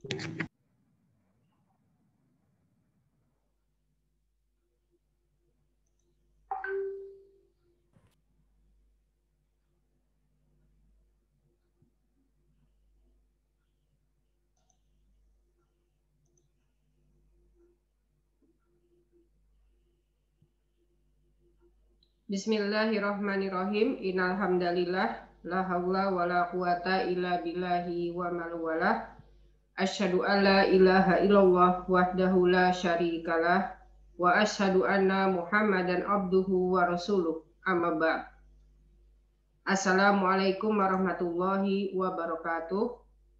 Bismillahirrahmanirrahim. Innal hamdalillah la haula wala quwata illa billahi wa mal wala. Asyhadu an la ilaha illallah wahdahu la syarikalah wa asyhadu anna Muhammadan abduhu wa rasuluh. Amma ba'd. Assalamualaikum warahmatullahi wabarakatuh.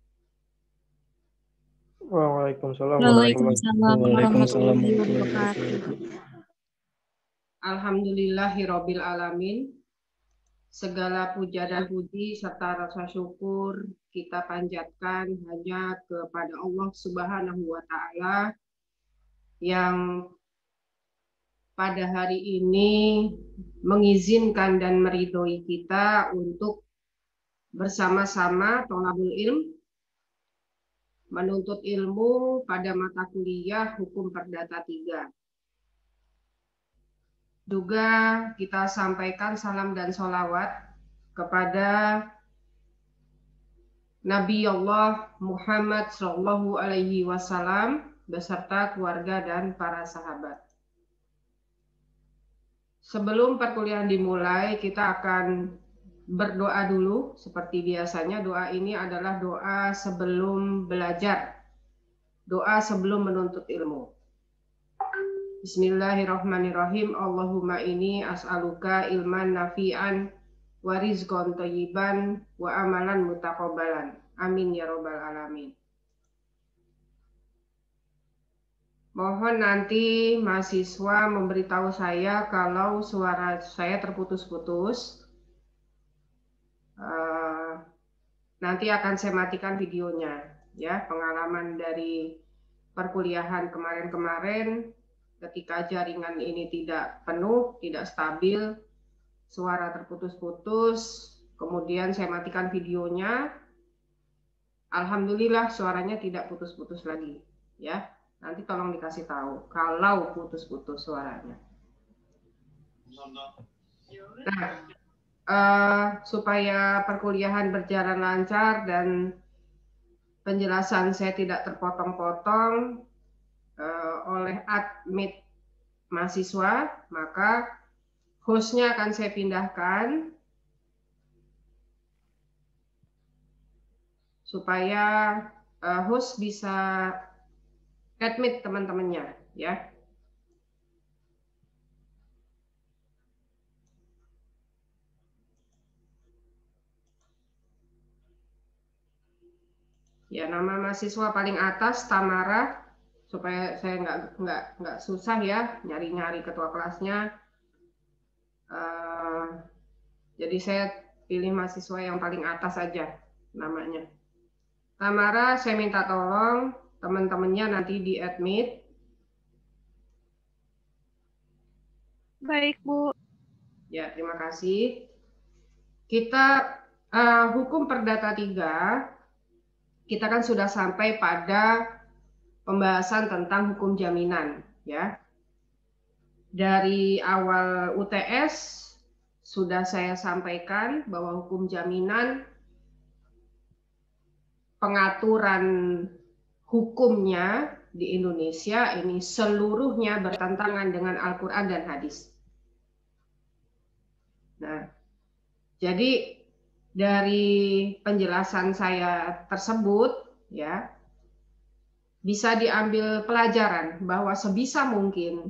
Waalaikumsalam warahmatullahi wabarakatuh. Alhamdulillahirabbil alamin. Segala puja dan puji serta rasa syukur kita panjatkan hanya kepada Allah Subhanahu wa taala yang pada hari ini mengizinkan dan meridhoi kita untuk bersama-sama thalabul ilm menuntut ilmu pada mata kuliah Hukum Perdata 3. Juga kita sampaikan salam dan sholawat kepada Nabi Allah Muhammad Shallallahu Alaihi Wasallam beserta keluarga dan para sahabat. Sebelum perkuliahan dimulai, kita akan berdoa dulu. Seperti biasanya, doa ini adalah doa sebelum belajar, doa sebelum menuntut ilmu. Bismillahirrahmanirrahim. Allahumma inni as'aluka ilman nafi'an wa rizqan thayyiban wa amalan mutaqabbalan. Amin ya rabbal alamin. Mohon nanti mahasiswa memberitahu saya kalau suara saya terputus-putus. Nanti akan saya matikan videonya, ya. Pengalaman dari perkuliahan kemarin-kemarin. Ketika jaringan ini tidak penuh, tidak stabil, suara terputus-putus, kemudian saya matikan videonya. Alhamdulillah suaranya tidak putus-putus lagi, ya. Nanti tolong dikasih tahu kalau putus-putus suaranya. Nah, supaya perkuliahan berjalan lancar dan penjelasan saya tidak terpotong-potong oleh admin mahasiswa, maka hostnya akan saya pindahkan supaya host bisa admit teman-temannya, ya. Ya, nama mahasiswa paling atas Tamara. Supaya saya nggak susah ya nyari-nyari ketua kelasnya. Jadi saya pilih mahasiswa yang paling atas saja namanya. Tamara, saya minta tolong teman-temannya nanti di admit. Baik, Bu. Ya, terima kasih. Kita Hukum Perdata 3, kita kan sudah sampai pada pembahasan tentang hukum jaminan, ya. Dari awal UTS sudah saya sampaikan bahwa hukum jaminan pengaturan hukumnya di Indonesia ini seluruhnya bertentangan dengan Al-Quran dan hadis. Nah, jadi dari penjelasan saya tersebut, ya, bisa diambil pelajaran bahwa sebisa mungkin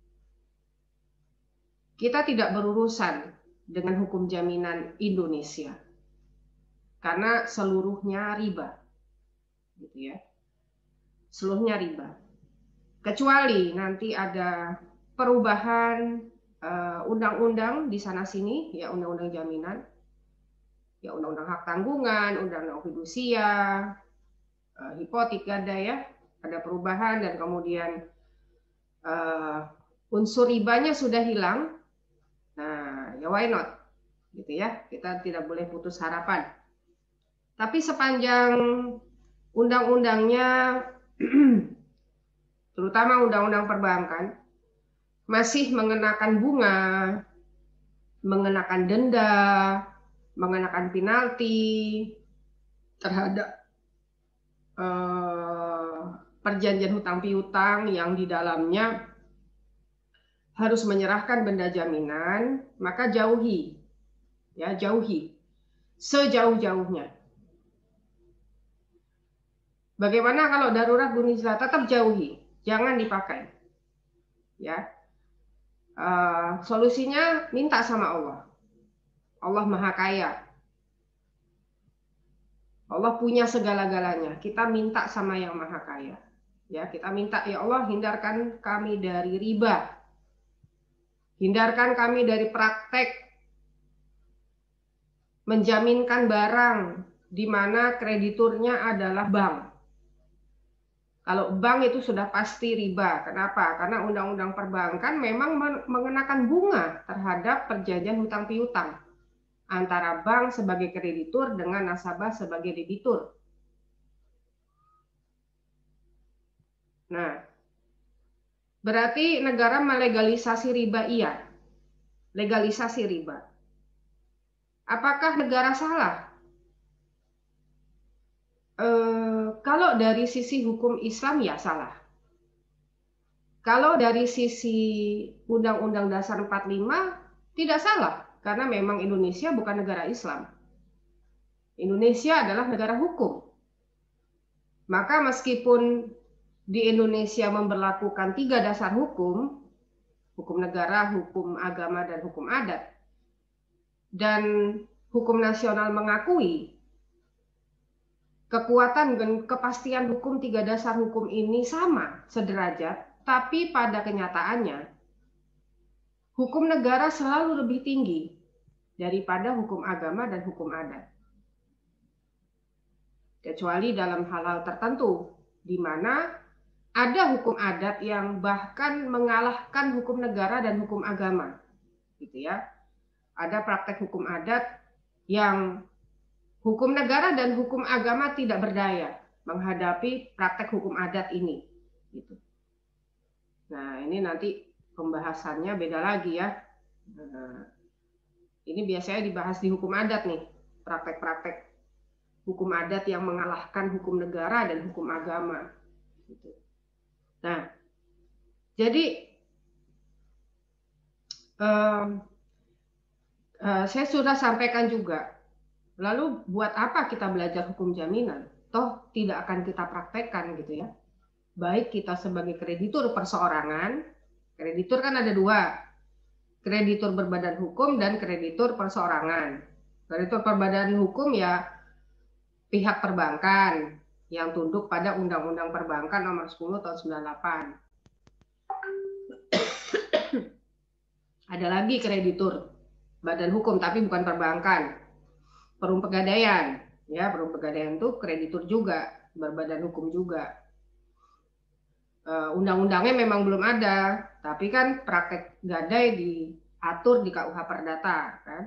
kita tidak berurusan dengan hukum jaminan Indonesia karena seluruhnya riba, gitu ya, seluruhnya riba. Kecuali nanti ada perubahan undang-undang di sana sini, ya, undang-undang jaminan, ya, undang-undang hak tanggungan, undang-undang fidusia, hipotek ada, ya, ada perubahan dan kemudian unsur ribanya sudah hilang. Nah, ya why not, gitu ya, kita tidak boleh putus harapan. Tapi sepanjang undang-undangnya, terutama undang-undang perbankan, masih mengenakan bunga, mengenakan denda, mengenakan penalti terhadap perjanjian hutang piutang yang di dalamnya harus menyerahkan benda jaminan, maka jauhi, ya jauhi sejauh-jauhnya. Bagaimana kalau darurat bunyi jelas? Tetap jauhi, jangan dipakai. Ya, solusinya minta sama Allah. Allah Maha Kaya. Allah punya segala-galanya. Kita minta sama yang Maha Kaya. Ya, kita minta, ya Allah, hindarkan kami dari riba. Hindarkan kami dari praktek menjaminkan barang di mana krediturnya adalah bank. Kalau bank itu sudah pasti riba. Kenapa? Karena undang-undang perbankan memang mengenakan bunga terhadap perjanjian hutang piutang antara bank sebagai kreditur dengan nasabah sebagai debitur. Nah, berarti negara melegalisasi riba, iya. Legalisasi riba. Apakah negara salah? Kalau dari sisi hukum Islam, ya salah. Kalau dari sisi Undang-Undang Dasar 45, tidak salah. Karena memang Indonesia bukan negara Islam. Indonesia adalah negara hukum. Maka meskipun di Indonesia memberlakukan 3 dasar hukum, hukum negara, hukum agama, dan hukum adat, dan hukum nasional mengakui kekuatan dan kepastian hukum 3 dasar hukum ini sama, sederajat, tapi pada kenyataannya hukum negara selalu lebih tinggi daripada hukum agama dan hukum adat. Kecuali dalam hal-hal tertentu, di mana ada hukum adat yang bahkan mengalahkan hukum negara dan hukum agama, gitu ya. Ada praktek hukum adat yang hukum negara dan hukum agama tidak berdaya menghadapi praktek hukum adat ini. Gitu. Nah, ini nanti pembahasannya beda lagi ya. Ini biasanya dibahas di hukum adat nih, praktek-praktek hukum adat yang mengalahkan hukum negara dan hukum agama. Gitu. Nah, jadi saya sudah sampaikan juga. Lalu buat apa kita belajar hukum jaminan? Toh tidak akan kita praktekkan gitu ya. Baik kita sebagai kreditur perseorangan, kreditur kan ada 2. Kreditur berbadan hukum dan kreditur perseorangan. Kreditur berbadan hukum ya pihak perbankan yang tunduk pada Undang-Undang Perbankan nomor 10 tahun 98. Ada lagi kreditur badan hukum tapi bukan perbankan. Perum Pegadaian, ya Perum Pegadaian itu kreditur juga, berbadan hukum juga. Undang-undangnya memang belum ada, tapi kan praktek gadai diatur di KUH Perdata, kan?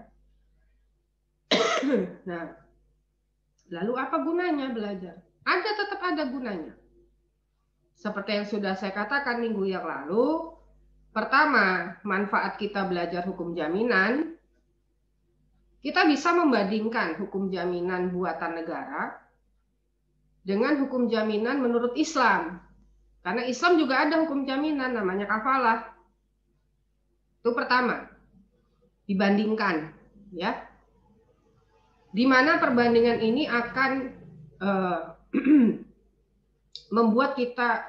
Nah, lalu apa gunanya belajar? Tetap ada gunanya. Seperti yang sudah saya katakan minggu yang lalu, pertama, manfaat kita belajar hukum jaminan. Kita bisa membandingkan hukum jaminan buatan negara dengan hukum jaminan menurut Islam. Karena Islam juga ada hukum jaminan namanya kafalah. Itu pertama. Dibandingkan, ya. Di mana perbandingan ini akan membuat kita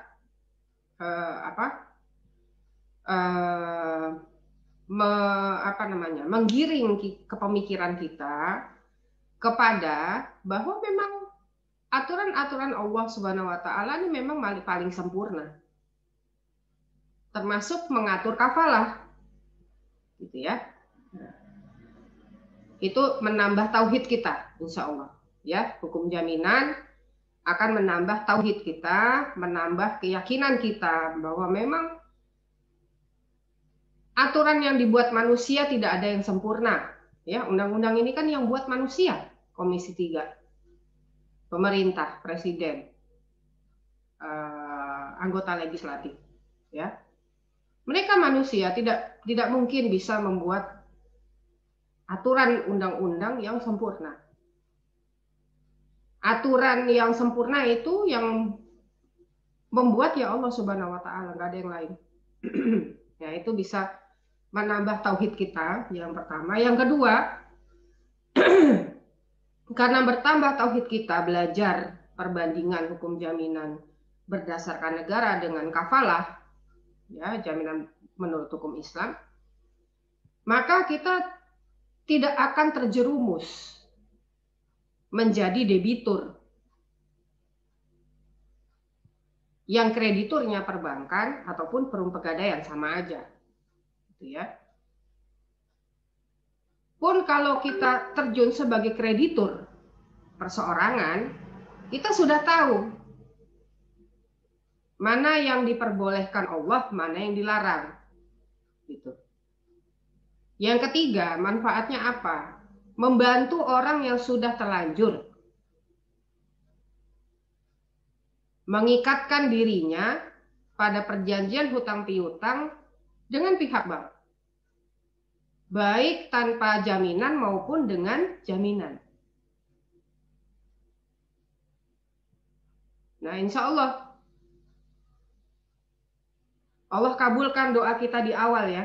menggiring kepemikiran kita kepada bahwa memang aturan-aturan Allah Subhanahu wa taala ini memang paling sempurna. Termasuk mengatur kafalah. Gitu ya. Itu menambah tauhid kita, insya Allah. Ya, hukum jaminan akan menambah tauhid kita, menambah keyakinan kita bahwa memang aturan yang dibuat manusia tidak ada yang sempurna. Ya, undang-undang ini kan yang buat manusia, Komisi 3. Pemerintah, Presiden. anggota legislatif, ya. Mereka manusia, tidak mungkin bisa membuat aturan undang-undang yang sempurna. Aturan yang sempurna itu yang membuat ya Allah Subhanahu wa taala, nggak ada yang lain. Ya, itu bisa menambah tauhid kita yang pertama. Yang kedua, karena bertambah tauhid kita, belajar perbandingan hukum jaminan berdasarkan negara dengan kafalah, ya, jaminan menurut hukum Islam, maka kita tidak akan terjerumus menjadi debitur yang krediturnya perbankan ataupun perum pegadaian, sama aja, gitu ya. Pun kalau kita terjun sebagai kreditur perseorangan, kita sudah tahu mana yang diperbolehkan Allah, mana yang dilarang, gitu. Yang ketiga, manfaatnya apa? Membantu orang yang sudah terlanjur mengikatkan dirinya pada perjanjian hutang piutang dengan pihak bank, baik tanpa jaminan maupun dengan jaminan. Nah, insya Allah kabulkan doa kita di awal, ya.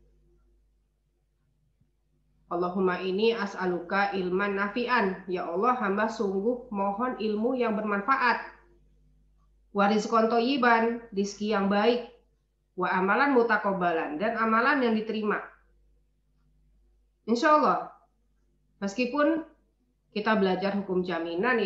Allahumma ini as'aluka ilman nafi'an. Ya Allah, hamba sungguh mohon ilmu yang bermanfaat. Wa rizqan thayyiban, rizki yang baik. Wa amalan mutaqabbalan, dan amalan yang diterima. Insya Allah, meskipun kita belajar hukum jaminan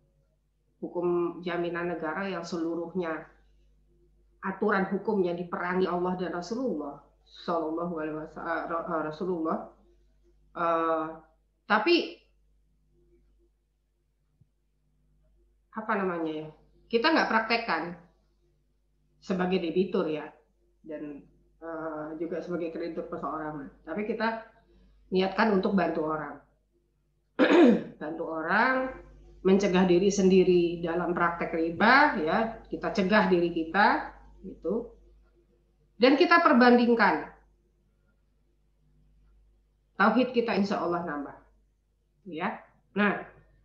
negara yang seluruhnya aturan hukumnya diperangi Allah dan Rasulullah Shallallahu Alaihi Wasallam, tapi apa namanya ya, kita nggak praktekkan sebagai debitur, ya, dan juga sebagai kreditur perseorangan, tapi kita niatkan untuk bantu orang. Bantu orang, mencegah diri sendiri dalam praktek riba, ya, kita cegah diri kita, gitu, dan kita perbandingkan. Tauhid kita insya Allah nambah, ya. Nah,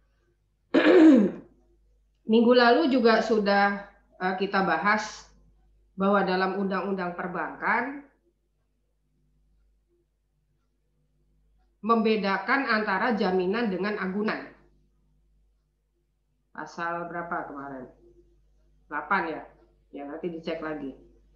minggu lalu juga sudah kita bahas bahwa dalam undang-undang perbankan membedakan antara jaminan dengan agunan. Pasal berapa kemarin? 8, ya. Ya, nanti dicek lagi.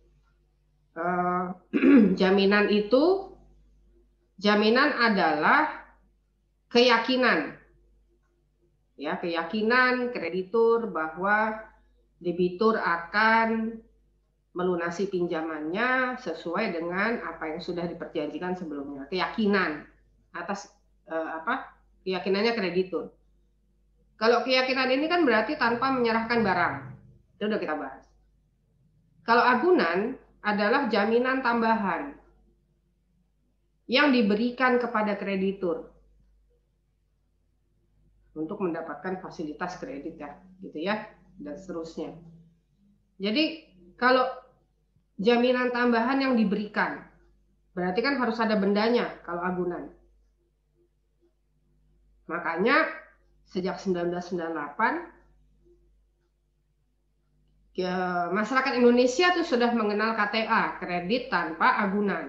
Jaminan adalah keyakinan, ya, keyakinan kreditur bahwa debitur akan melunasi pinjamannya sesuai dengan apa yang sudah diperjanjikan sebelumnya. Keyakinan atas keyakinannya kreditur. Kalau keyakinan ini kan berarti tanpa menyerahkan barang. Itu udah kita bahas. Kalau agunan adalah jaminan tambahan yang diberikan kepada kreditur untuk mendapatkan fasilitas kredit, ya, gitu ya, dan seterusnya. Jadi kalau jaminan tambahan yang diberikan, berarti kan harus ada bendanya kalau agunan. Makanya sejak 1998 masyarakat Indonesia tuh sudah mengenal KTA, kredit tanpa agunan.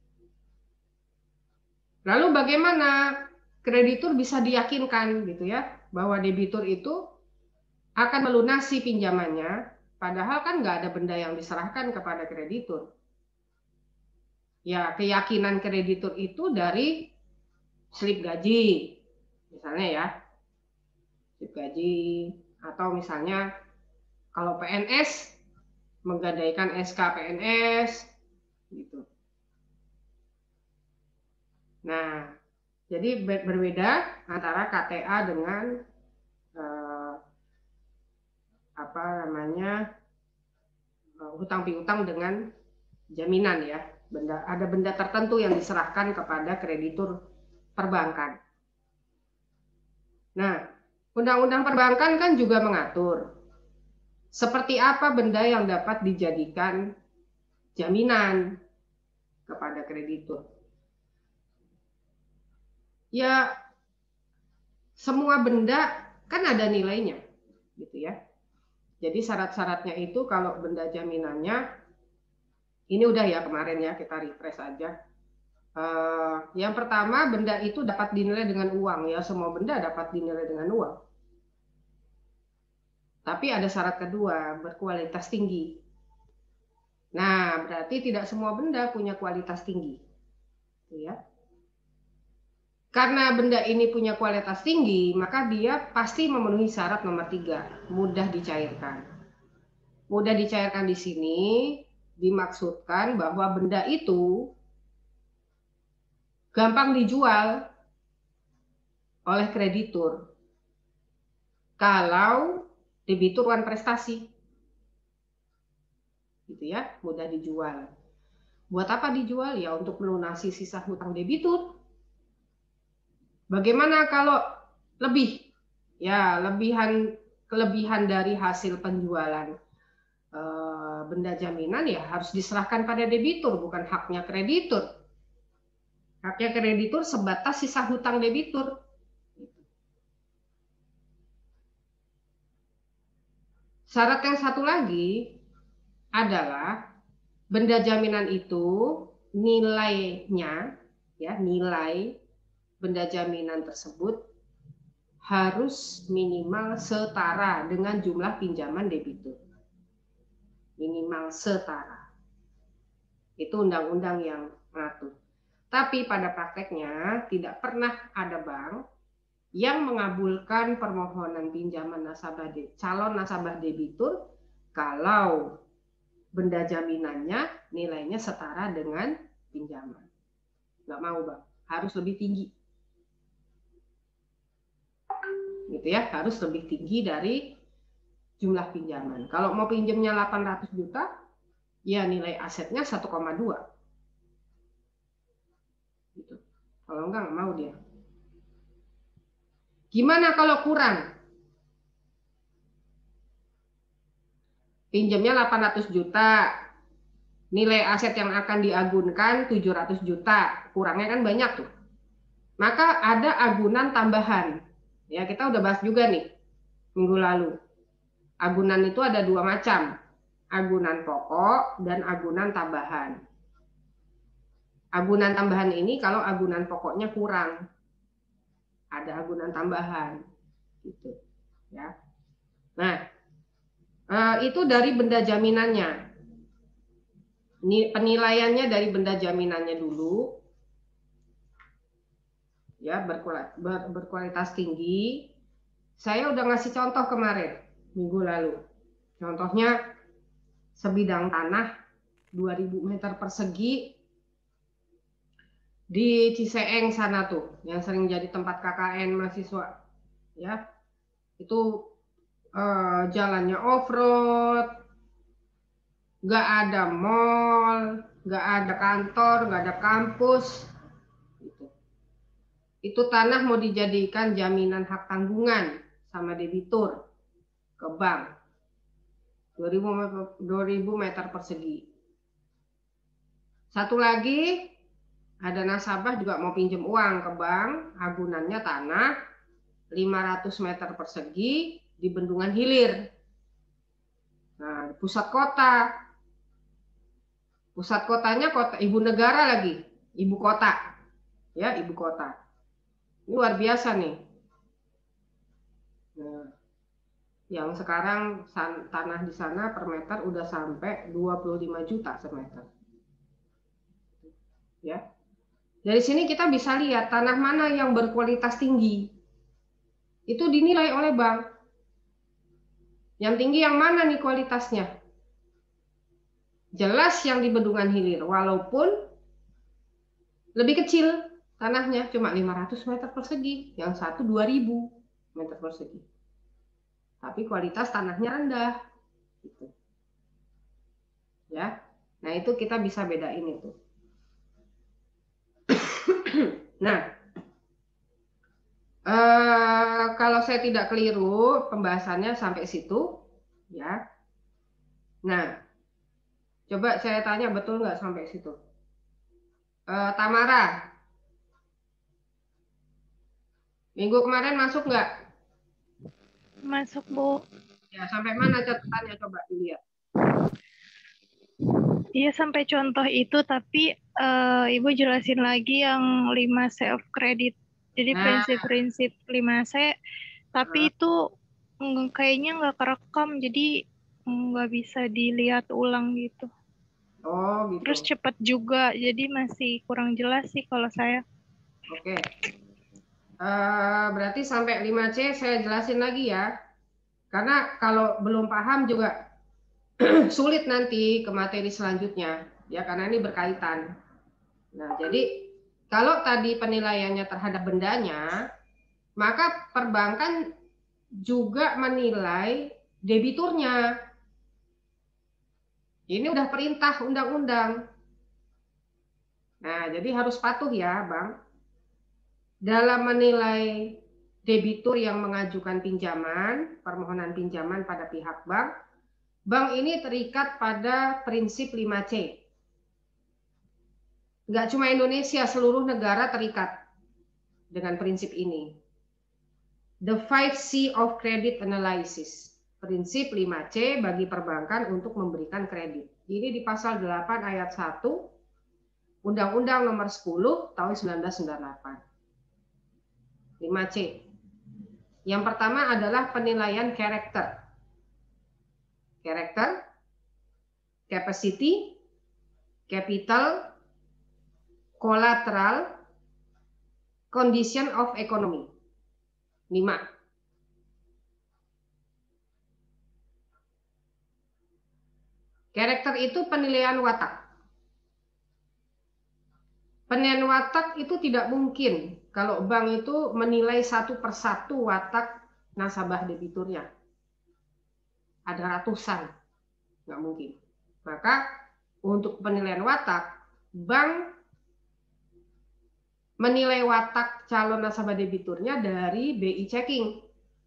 Lalu bagaimana kreditur bisa diyakinkan, gitu ya, bahwa debitur itu akan melunasi pinjamannya, padahal kan nggak ada benda yang diserahkan kepada kreditur. Ya, keyakinan kreditur itu dari slip gaji, misalnya, ya, slip gaji, atau misalnya kalau PNS menggadaikan SK PNS, gitu. Nah, jadi berbeda antara KTA dengan hutang piutang dengan jaminan, ya. Ada benda tertentu yang diserahkan kepada kreditur perbankan. Nah, undang-undang perbankan kan juga mengatur Seperti apa benda yang dapat dijadikan jaminan kepada kreditur? Ya, semua benda kan ada nilainya, gitu ya. Jadi syarat-syaratnya itu kalau benda jaminannya, ini udah ya kemarin ya, kita refresh aja. Yang pertama, benda itu dapat dinilai dengan uang. Ya, semua benda dapat dinilai dengan uang. Tapi ada syarat kedua, berkualitas tinggi. Nah, berarti tidak semua benda punya kualitas tinggi. Ya. Karena benda ini punya kualitas tinggi, maka dia pasti memenuhi syarat nomor 3, mudah dicairkan. Mudah dicairkan di sini dimaksudkan bahwa benda itu gampang dijual oleh kreditur kalau debitur wan prestasi. Gitu ya, mudah dijual. Buat apa dijual? Ya untuk melunasi sisa hutang debitur. Bagaimana kalau lebih? Ya, kelebihan dari hasil penjualan benda jaminan ya harus diserahkan pada debitur, bukan haknya kreditur. Haknya kreditur sebatas sisa hutang debitur. Syarat yang satu lagi adalah benda jaminan itu nilainya, ya nilai benda jaminan tersebut harus minimal setara dengan jumlah pinjaman debitur. Minimal setara. Itu undang-undang yang mengatur. Tapi pada prakteknya tidak pernah ada bank yang mengabulkan permohonan pinjaman calon nasabah debitur kalau benda jaminannya nilainya setara dengan pinjaman. Nggak mau bang, harus lebih tinggi. Gitu ya, harus lebih tinggi dari jumlah pinjaman. Kalau mau pinjamnya 800 juta, ya nilai asetnya 1,2. Gitu. Kalau enggak mau dia. Gimana kalau kurang? Pinjamnya 800 juta, nilai aset yang akan diagunkan 700 juta, kurangnya kan banyak tuh. Maka ada agunan tambahan. Ya, kita udah bahas juga nih minggu lalu. Agunan itu ada 2 macam, agunan pokok dan agunan tambahan. Agunan tambahan ini kalau agunan pokoknya kurang, ada agunan tambahan, gitu. Ya. Nah, itu dari benda jaminannya. Ini penilaiannya dari benda jaminannya dulu, ya berkualitas tinggi. Saya udah ngasih contoh kemarin minggu lalu. Contohnya sebidang tanah 2000 meter persegi di Ciseeng sana tuh, yang sering jadi tempat KKN mahasiswa. Ya, itu jalannya off-road, nggak ada mall, nggak ada kantor, nggak ada kampus. Itu tanah mau dijadikan jaminan hak tanggungan sama debitur ke bank. 2000 meter persegi. Satu lagi, ada nasabah juga mau pinjam uang ke bank, agunannya tanah 500 meter persegi di Bendungan Hilir. Nah, di pusat kota. Pusat kotanya kota ibu negara lagi, ibu kota. Ya, ibu kota. Ini luar biasa nih. Nah, yang sekarang tanah di sana per meter udah sampai 25 juta semeter. Ya. Dari sini kita bisa lihat tanah mana yang berkualitas tinggi. Itu dinilai oleh bank. Yang tinggi yang mana nih kualitasnya? Jelas yang di Bendungan Hilir, walaupun lebih kecil tanahnya, cuma 500 meter persegi, yang satu 2000 meter persegi. Tapi kualitas tanahnya rendah. Gitu. Ya, nah itu kita bisa bedain itu. Nah, kalau saya tidak keliru pembahasannya sampai situ, ya. Nah, coba saya tanya betul nggak sampai situ? Tamara, minggu kemarin masuk nggak? Masuk, Bu. Ya, sampai mana catatannya coba dilihat. Iya sampai contoh itu, tapi Ibu jelasin lagi yang 5C of credit. Jadi Nah, prinsip-prinsip 5C, tapi itu kayaknya nggak kerekam, jadi nggak bisa dilihat ulang gitu. oh gitu. Terus cepat juga, jadi masih kurang jelas sih kalau saya. Oke. Berarti sampai 5C saya jelasin lagi ya. Karena kalau belum paham juga sulit nanti ke materi selanjutnya, ya karena ini berkaitan. Nah, jadi kalau tadi penilaiannya terhadap bendanya, maka perbankan juga menilai debiturnya. Ini udah perintah undang-undang. Nah, jadi harus patuh ya, Bang. Dalam menilai debitur yang mengajukan pinjaman, permohonan pinjaman pada pihak bank, bank ini terikat pada prinsip 5C. Nggak cuma Indonesia, seluruh negara terikat dengan prinsip ini. The 5C of Credit Analysis. Prinsip 5C bagi perbankan untuk memberikan kredit. Ini di pasal 8 ayat 1 Undang-Undang nomor 10 tahun 1998. 5C. Yang pertama adalah penilaian karakter. Karakter, capacity, capital, collateral, condition of economy. 5. Karakter itu penilaian watak. Penilaian watak itu tidak mungkin kalau bank itu menilai satu persatu watak nasabah debiturnya. Ada ratusan, nggak mungkin. Maka untuk penilaian watak, bank menilai watak calon nasabah debiturnya dari BI checking.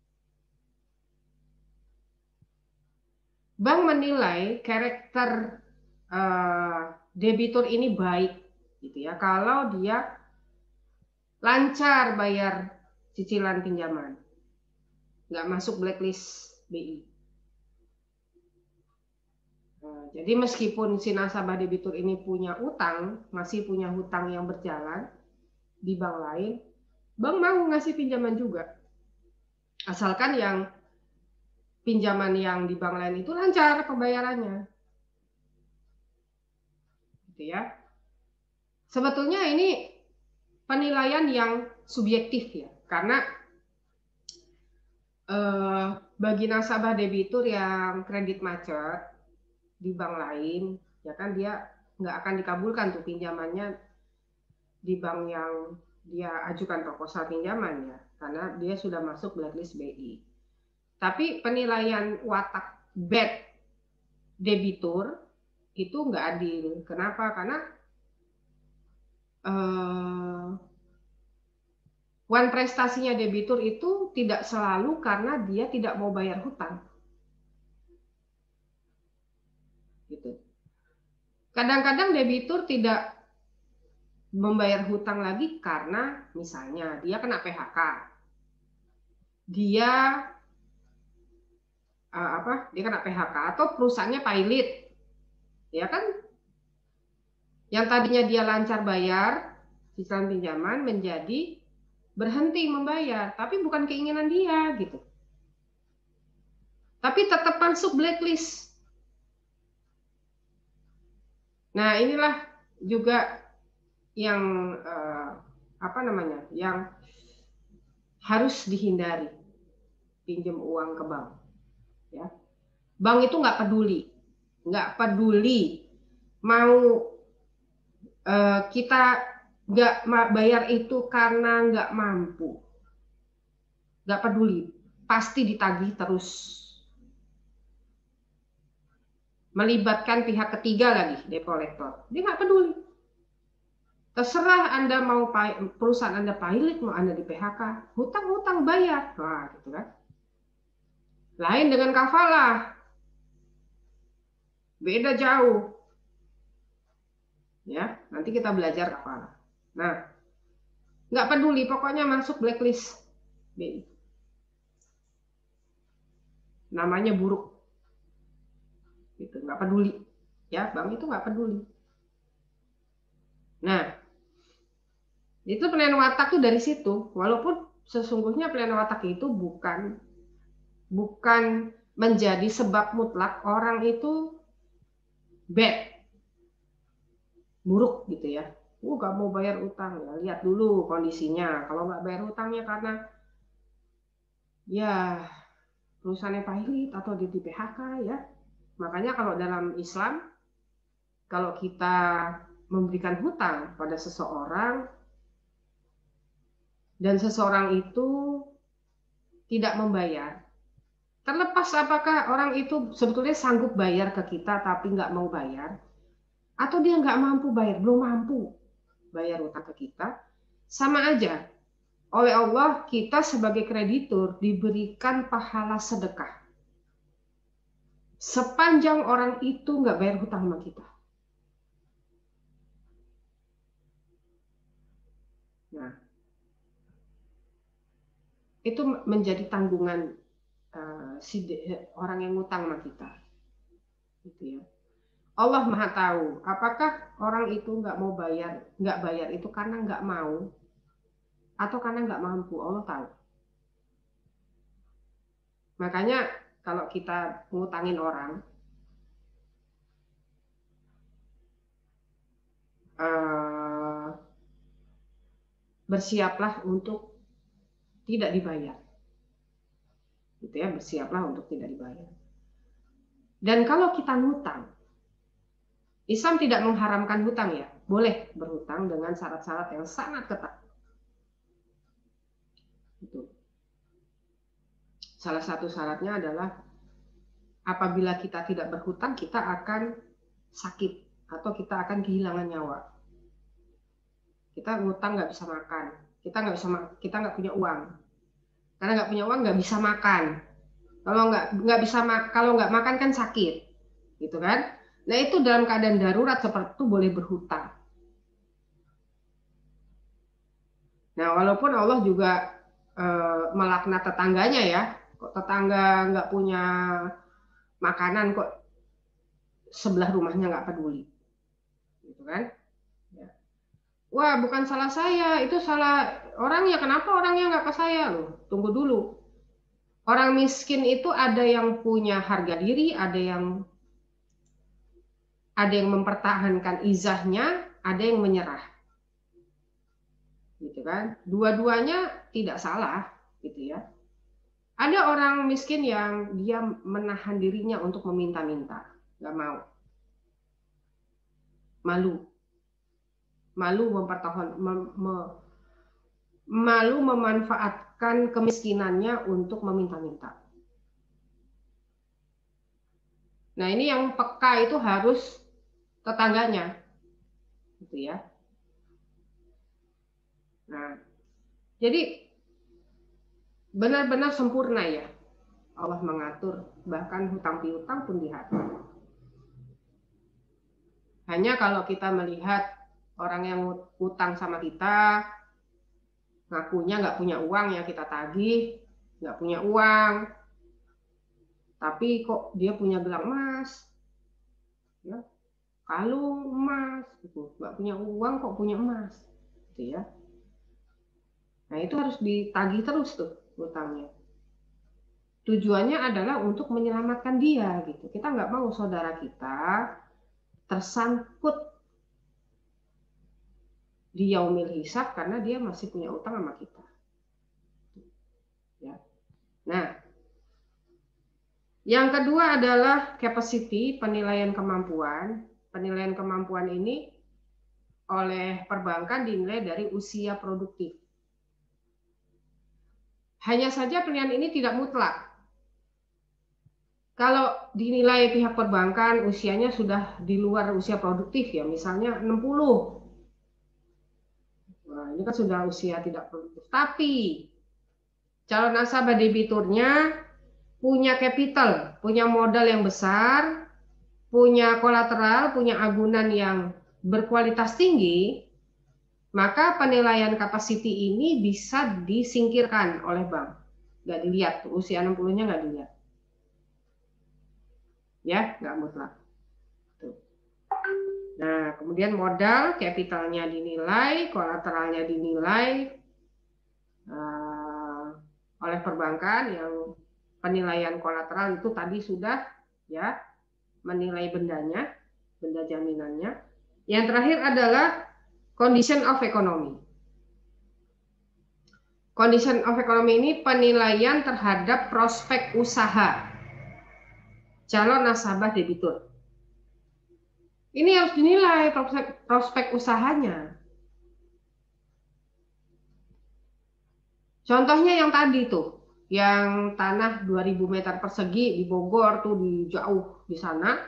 Bank menilai karakter debitur ini baik, gitu ya. Kalau dia lancar bayar cicilan pinjaman, nggak masuk blacklist BI. Nah, jadi meskipun si nasabah debitur ini punya utang, masih punya hutang yang berjalan di bank lain, bank mau ngasih pinjaman juga. Asalkan yang pinjaman yang di bank lain itu lancar pembayarannya. Gitu ya. Sebetulnya ini penilaian yang subjektif ya, karena bagi nasabah debitur yang kredit macet di bank lain, ya kan dia nggak akan dikabulkan tuh pinjamannya di bank yang dia ajukan proposal pinjaman ya, karena dia sudah masuk blacklist BI. Tapi penilaian watak bad debitur itu nggak adil. Kenapa? Karena one prestasinya debitur itu tidak selalu karena dia tidak mau bayar hutang. Gitu. Kadang-kadang debitur tidak membayar hutang lagi karena misalnya dia kena PHK. Dia dia kena PHK atau perusahaannya pilot. Ya kan? Yang tadinya dia lancar bayar cicilan pinjaman menjadi berhenti membayar, tapi bukan keinginan dia gitu. Tapi tetap masuk blacklist. Nah, inilah juga yang yang harus dihindari pinjam uang ke bank. Ya, bank itu nggak peduli mau kita nggak bayar itu karena nggak mampu, nggak peduli, pasti ditagih terus. Melibatkan pihak ketiga lagi, debt collector. Dia nggak peduli. Terserah Anda mau perusahaan Anda pilot, mau Anda di PHK, hutang-hutang bayar. Wah, gitu kan. Lain dengan kafalah. Beda jauh. Ya, nanti kita belajar apa. Nah, nggak peduli, pokoknya masuk blacklist BI. Namanya buruk. Gitu, nggak peduli. Ya, bank itu nggak peduli. Nah, itu penilaian watak tuh dari situ. Walaupun sesungguhnya penilaian watak itu bukan menjadi sebab mutlak orang itu bad, buruk gitu ya. Gak mau bayar utang ya, lihat dulu kondisinya. Kalau nggak bayar utangnya karena ya perusahaannya pahit atau di PHK ya. Makanya kalau dalam Islam, kalau kita memberikan hutang pada seseorang dan seseorang itu tidak membayar, terlepas apakah orang itu sebetulnya sanggup bayar ke kita tapi nggak mau bayar, atau dia nggak mampu bayar, belum mampu bayar utang ke kita, sama aja. Oleh Allah, kita sebagai kreditur diberikan pahala sedekah. Sepanjang orang itu nggak bayar hutang sama kita. Nah, itu menjadi tanggungan orang yang ngutang sama kita. Gitu ya. Allah Maha tahu, apakah orang itu nggak bayar itu karena nggak mau atau karena nggak mampu. Allah tahu. Makanya kalau kita ngutangin orang, bersiaplah untuk tidak dibayar. Gitu ya, bersiaplah untuk tidak dibayar. Dan kalau kita ngutang, Islam tidak mengharamkan hutang ya, boleh berhutang dengan syarat-syarat yang sangat ketat. Itu. Salah satu syaratnya adalah apabila kita tidak berhutang, kita akan sakit atau kita akan kehilangan nyawa. Kita ngutang nggak bisa makan, kita nggak punya uang. Karena nggak punya uang nggak bisa makan. Kalau nggak makan kan sakit, gitu kan? Nah itu dalam keadaan darurat seperti itu boleh berhutang. Nah walaupun Allah juga melaknat tetangganya ya, kok tetangga nggak punya makanan kok sebelah rumahnya nggak peduli, gitu kan? Ya. Wah bukan salah saya, itu salah orangnya. Kenapa orangnya nggak ke saya loh? Tunggu dulu. Orang miskin itu ada yang punya harga diri, ada yang mempertahankan izahnya, ada yang menyerah. Gitu kan? Dua-duanya tidak salah, gitu ya. Ada orang miskin yang dia menahan dirinya untuk meminta-minta, nggak mau. Malu memanfaatkan kemiskinannya untuk meminta-minta. Nah, ini yang peka itu harus tetangganya. Gitu ya. Nah, jadi benar-benar sempurna ya. Allah mengatur, bahkan hutang piutang pun diatur. Hanya kalau kita melihat orang yang utang sama kita, ngakunya nggak punya uang ya kita tagih, nggak punya uang, tapi kok dia punya gelang emas, ya, kalung emas, gitu. Nggak punya uang kok punya emas, gitu ya. Nah itu harus ditagih terus tuh utangnya. Tujuannya adalah untuk menyelamatkan dia, gitu. Kita nggak mau saudara kita tersangkut di yaumil hisab karena dia masih punya utang sama kita. Ya. Nah, yang kedua adalah capacity, penilaian kemampuan. Penilaian kemampuan ini oleh perbankan dinilai dari usia produktif. Hanya saja penilaian ini tidak mutlak. Kalau dinilai pihak perbankan usianya sudah di luar usia produktif ya, misalnya 60. Nah, ini kan sudah usia tidak produktif. Tapi calon nasabah debiturnya punya capital, punya modal yang besar, punya kolateral, punya agunan yang berkualitas tinggi, maka penilaian capacity ini bisa disingkirkan oleh bank. Nggak dilihat, usia 60-nya nggak dilihat. Ya, nggak mutlak. Tuh. Nah, kemudian modal, kapitalnya dinilai, kolateralnya dinilai oleh perbankan. Yang penilaian kolateral itu tadi sudah ya, menilai bendanya, benda jaminannya. Yang terakhir adalah condition of economy. Condition of economy ini penilaian terhadap prospek usaha calon nasabah debitur. Ini harus dinilai prospek usahanya. Contohnya yang tadi tuh, yang tanah 2000 meter persegi di Bogor tuh, di jauh di sana,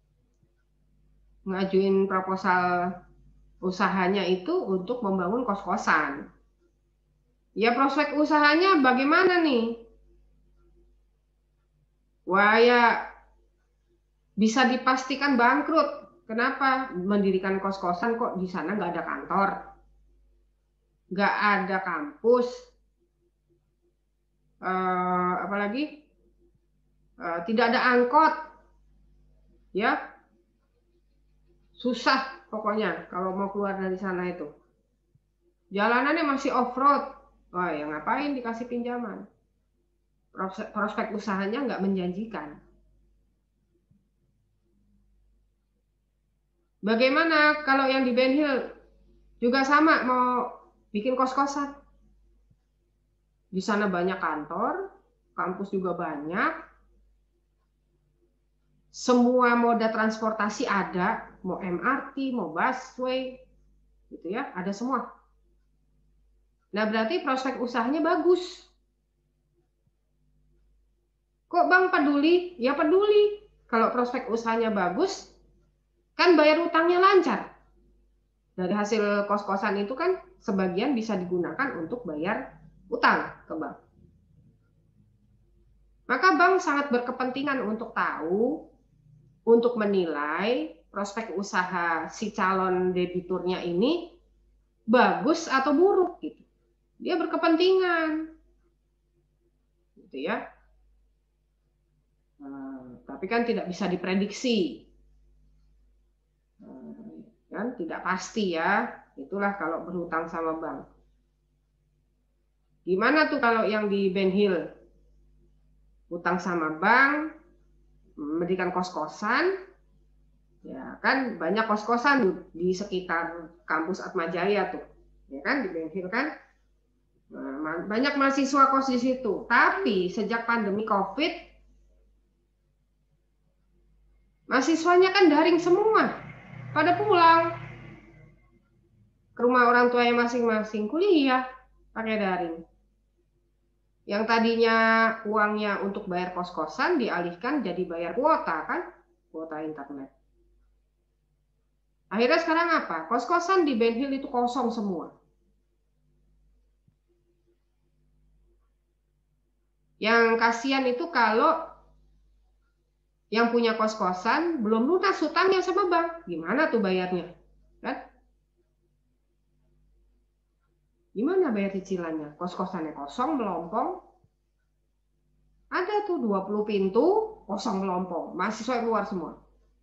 ngajuin proposal usahanya itu untuk membangun kos-kosan. Ya prospek usahanya bagaimana nih? Wah ya bisa dipastikan bangkrut. Kenapa? Mendirikan kos-kosan kok di sana nggak ada kantor, nggak ada kampus, apalagi tidak ada angkot, ya susah pokoknya kalau mau keluar dari sana itu. Jalanannya masih off-road, wah ya ngapain dikasih pinjaman? Prospek usahanya nggak menjanjikan. Bagaimana kalau yang di Ben Hill juga sama, mau bikin kos-kosan? Di sana banyak kantor, kampus juga banyak, semua moda transportasi ada, mau MRT, mau busway, gitu ya, ada semua. Nah berarti prospek usahanya bagus. Kok Bang peduli? Ya peduli. Kalau prospek usahanya bagus, kan bayar utangnya lancar. Dari hasil kos-kosan itu kan sebagian bisa digunakan untuk bayar utang ke bank. Maka bank sangat berkepentingan untuk tahu, untuk menilai prospek usaha si calon debiturnya ini bagus atau buruk gitu. Dia berkepentingan. Gitu ya. Tapi kan tidak bisa diprediksi. Kan tidak pasti ya. Itulah kalau berhutang sama bank. Gimana tuh kalau yang di Ben Hill? Hutang sama bank, mendirikan kos-kosan, ya kan banyak kos-kosan di sekitar kampus Atmajaya tuh, ya kan di Ben Hill kan. Nah, banyak mahasiswa kos di situ. Tapi sejak pandemi COVID, mahasiswanya kan daring semua, pada pulang ke rumah orang tuanya masing-masing, kuliah pakai daring. Yang tadinya uangnya untuk bayar kos-kosan dialihkan jadi bayar kuota kan, kuota internet. Akhirnya sekarang apa? Kos-kosan di Ben Hill itu kosong semua. Yang kasihan itu kalau yang punya kos-kosan belum lunas hutangnya sama bank. Gimana tuh bayarnya? Kan? Gimana bayar cicilannya? Kos-kosannya kosong, melompong. Ada tuh 20 pintu, kosong melompong. Mahasiswa keluar semua.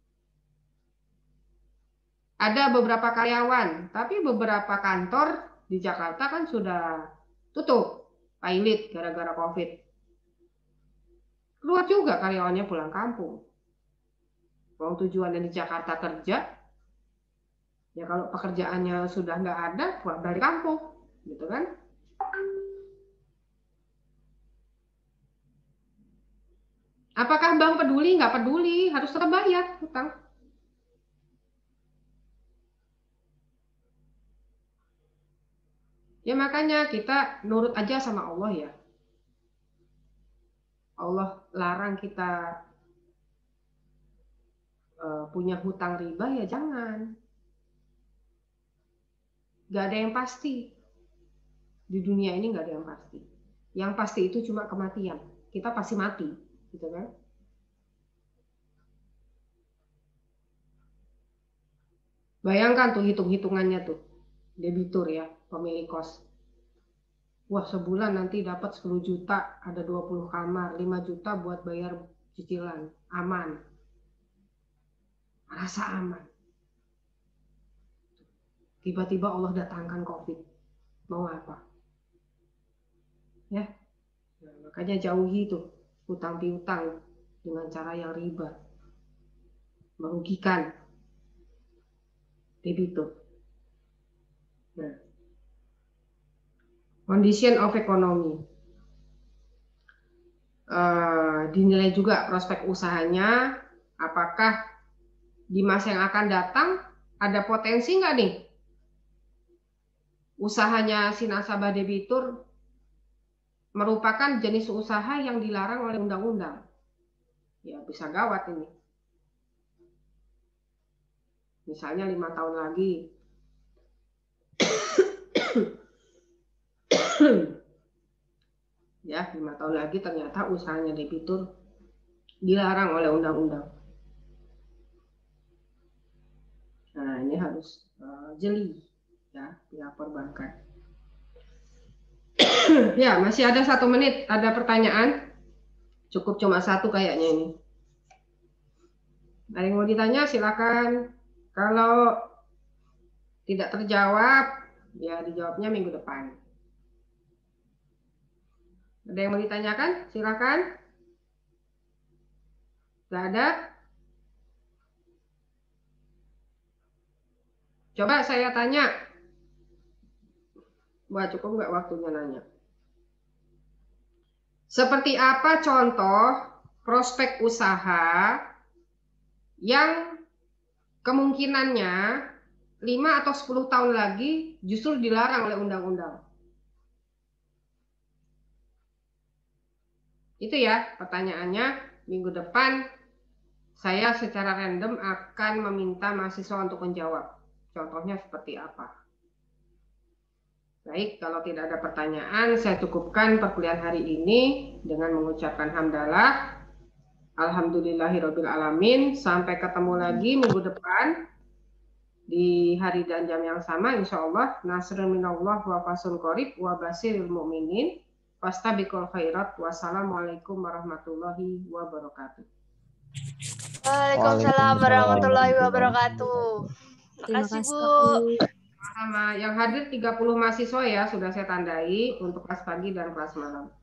Ada beberapa karyawan, tapi beberapa kantor di Jakarta kan sudah tutup, pilot gara-gara COVID. Keluar juga karyawannya pulang kampung. Kalau tujuannya di Jakarta kerja, ya kalau pekerjaannya sudah nggak ada, pulang dari kampung, gitu kan? Apakah bank peduli? Nggak peduli, harus tetap bayar hutang. Ya makanya kita nurut aja sama Allah ya. Allah larang kita punya hutang riba, ya jangan. Gak ada yang pasti. Di dunia ini gak ada yang pasti. Yang pasti itu cuma kematian. Kita pasti mati, gitu kan? Bayangkan tuh hitung-hitungannya tuh. Debitur ya, pemilik kos. Wah, sebulan nanti dapat 10 juta, ada 20 kamar, 5 juta buat bayar cicilan. Aman. Rasa aman. Tiba-tiba Allah datangkan COVID. Mau apa? Ya. Nah, makanya jauhi tuh hutang piutang dengan cara yang riba. Merugikan debitur. Nah. Condition of economy. Dinilai juga prospek usahanya, apakah di masa yang akan datang ada potensi nggak nih usahanya si nasabah debitur merupakan jenis usaha yang dilarang oleh undang-undang. Ya bisa gawat ini. Misalnya 5 tahun lagi. Ya, 5 tahun lagi ternyata usahanya debitur dilarang oleh undang-undang. Nah, ini harus jeli ya, pihak perbankan. Ya, masih ada 1 menit. Ada pertanyaan? Cukup cuma 1 kayaknya ini. Ada yang mau ditanya? Silakan. Kalau tidak terjawab, ya dijawabnya minggu depan. Ada yang mau ditanyakan? Silakan. Nggak ada? Coba saya tanya. Wah, cukup nggak waktunya nanya? Seperti apa contoh prospek usaha yang kemungkinannya 5 atau 10 tahun lagi justru dilarang oleh undang-undang? Itu ya pertanyaannya. Minggu depan saya secara random akan meminta mahasiswa untuk menjawab. Contohnya seperti apa? Baik, kalau tidak ada pertanyaan, saya cukupkan perkuliahan hari ini dengan mengucapkan hamdalah. Alhamdulillahirabbil alamin. Sampai ketemu lagi minggu depan di hari dan jam yang sama, insyaallah. Nasrun minallah wa fasun qorib wa basiril mu'minin. Fastabiqul khairat. Wassalamualaikum warahmatullahi wabarakatuh. Waalaikumsalam warahmatullahi wabarakatuh. Terima kasih, Bu. Sama yang hadir 30 mahasiswa ya, sudah saya tandai untuk kelas pagi dan kelas malam.